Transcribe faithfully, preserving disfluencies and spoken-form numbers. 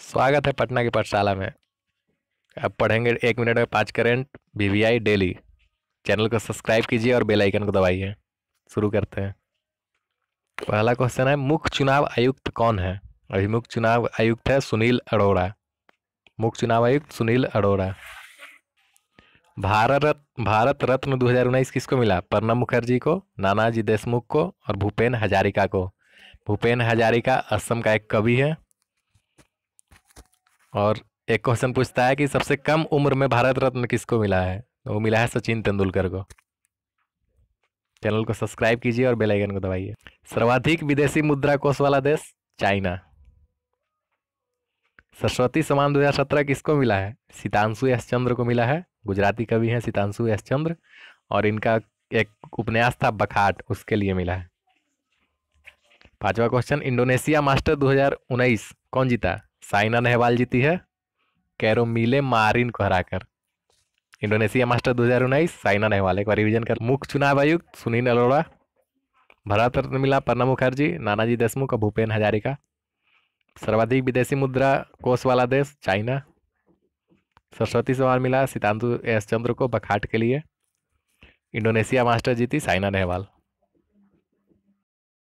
स्वागत है पटना की पाठशाला में। अब पढ़ेंगे एक मिनट में पांच करंट बीवीआई डेली। चैनल को सब्सक्राइब कीजिए और बेल आइकन को दबाइए। शुरू करते हैं। पहला क्वेश्चन है, मुख्य चुनाव आयुक्त कौन है? अभी मुख्य चुनाव आयुक्त है सुनील अरोड़ा। मुख्य चुनाव आयुक्त सुनील अरोड़ा। भारत रत्न भारत रत्न दो हज़ार उन्नीस किसको मिला? प्रणब मुखर्जी को, नानाजी देशमुख को और भूपेन हजारिका को। भूपेन हजारिका असम का एक कवि है। और एक क्वेश्चन पूछता है कि सबसे कम उम्र में भारत रत्न किसको मिला है? वो मिला है सचिन तेंदुलकर को। चैनल को सब्सक्राइब कीजिए और बेल आइकन को दबाइए। सर्वाधिक विदेशी मुद्रा कोष वाला देश चाइना। सरस्वती सम्मान दो हज़ार सत्रह किसको मिला है? सितांशु एस चंद्र को मिला है। गुजराती कवि हैं सितांशु एस चंद्र, और इनका एक उपन्यास था बखाट, उसके लिए मिला है। पांचवा क्वेश्चन, इंडोनेशिया मास्टर दो हज़ार उन्नीस कौन जीता? साइना नेहवाल जीती है कैरोमिले मारिन को हराकर। इंडोनेशिया मास्टर दो हज़ार उन्नीस साइना नेहवाल। एक बार रिवीजन कर। मुख्य चुनाव आयुक्त सुनील अरोड़ा। भारत रत्न मिला प्रणब मुखर्जी, नानाजी देशमुख और भूपेन हजारिका। सर्वाधिक विदेशी मुद्रा कोष वाला देश चाइना। सरस्वती सम्मान मिला सितांशु एस चंद्र को बखाट के लिए। इंडोनेशिया मास्टर जीती साइना नेहवाल।